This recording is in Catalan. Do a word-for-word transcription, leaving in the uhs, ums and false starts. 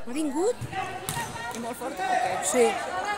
Ha vingut? I molt forta o què? Sí.